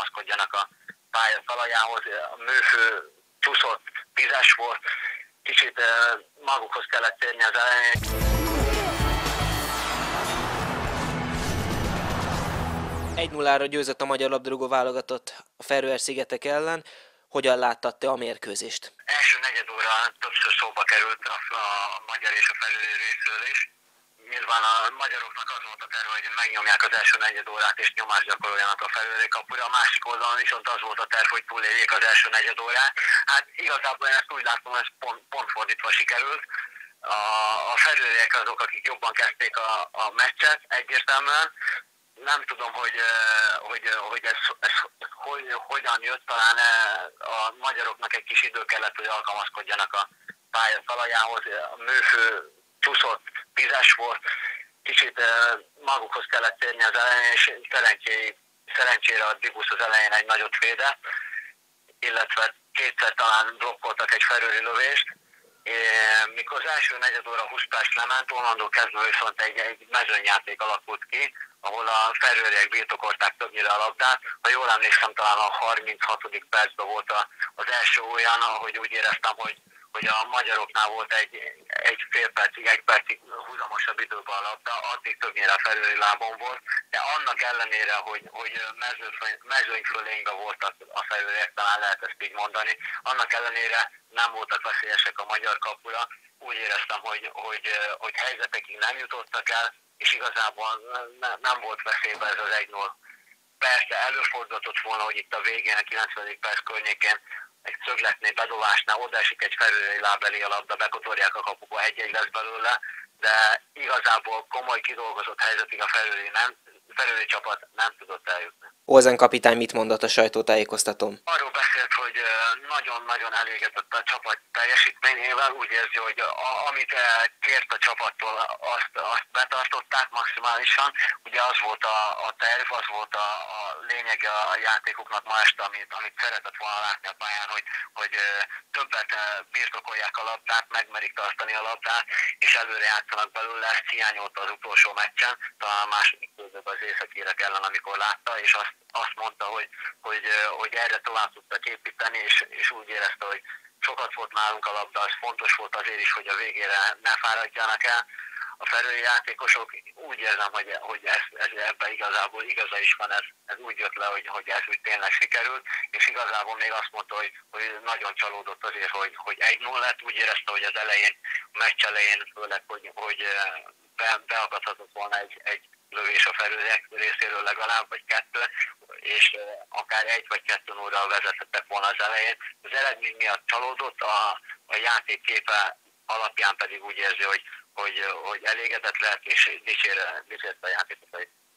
alkalmazkodjanak a pálya talajához. A műfő csúszott, vizes volt, kicsit magukhoz kellett térni az elején. 1-0-ra győzött a magyar labdarúgó válogatott a Feröer-szigetek ellen. Hogyan láttad te a mérkőzést? Első negyed óra többször szóba került a magyar és a felőri részről is. Nyilván a magyaroknak az volt a terve, hogy megnyomják az első negyed órát és nyomást gyakoroljanak a felőri kapura. A másik oldalon viszont az volt a terv, hogy túléljék az első negyed órát. Hát igazából én ezt úgy látom, hogy ez pont fordítva sikerült. A felőriek azok, akik jobban kezdték a meccset egyértelműen. Nem tudom, hogy ez hogyan jött, talán a magyaroknak egy kis idő kellett, hogy alkalmazkodjanak a pálya talajához. A műfő csúszott, vizes volt, kicsit magukhoz kellett térni az elején, és szerencsére a Dibusz az elején egy nagyot védett, illetve kétszer talán blokkoltak egy felőri lövést. Mikor az első negyed óra 20 perc lement, onnantól kezdve viszont egy mezőnyjáték alakult ki, ahol a ferőriek birtokolták többnyire a labdát. Ha jól emlékszem, talán a 36. percben volt az első olyan, ahogy úgy éreztem, hogy a magyaroknál volt egy fél percig, egy percig húzamosabb időben a labda, addig többnyire a felőri lábon volt, de annak ellenére, hogy mezőnyfölénkbe voltak a felőriek, talán lehet ezt így mondani, annak ellenére nem voltak veszélyesek a magyar kapura. Úgy éreztem, hogy helyzetekig nem jutottak el, és igazából nem volt veszélyben ez az 1-0. Persze előfordulhatott volna, hogy itt a végén, a 90. perc környékén egy szögletnél, bedobásnál odaesik egy felőri láb elé a labda, bekotorják a kapuba, 1-1 lesz belőle, de igazából komoly kidolgozott helyzetig a felőri csapat nem tudott eljutni. Olsen kapitány mit mondott a sajtótájékoztatón? Arról beszélt, hogy nagyon-nagyon elégedett a csapat teljesítményével, úgy érzi, hogy amit kért a csapattól, azt betartották maximálisan. Ugye az volt a terv, az volt a lényege a játékoknak ma este, amit szeretett volna látni a pályán, hogy többet birtokolják a labdát, megmerik tartani a labdát, és előre játszanak belőle. Ezt hiányolta az utolsó meccsen, talán a második fordulóban az északírek ellen, amikor látta, és azt mondta, hogy erre tovább tudtak építeni, és úgy érezte, hogy sokat volt nálunk a labda, az fontos volt azért is, hogy a végére ne fáradjanak el a felőri játékosok. Úgy érzem, hogy ez ebben igazából igaza is van, ez úgy jött le, hogy ez úgy tényleg sikerült, és igazából még azt mondta, hogy nagyon csalódott azért, hogy 1-0 lett. Úgy érezte, hogy az elején, a meccs elején főleg, hogy beakadhatott volna egy lövés a felőriek részéről legalább, vagy kettő, és akár 1 vagy 2-0-ral vezethettek volna az elején. Az eredmény miatt csalódott, a játékképe alapján pedig úgy érzi, hogy elégedett lett, és dicsérte a játékosait.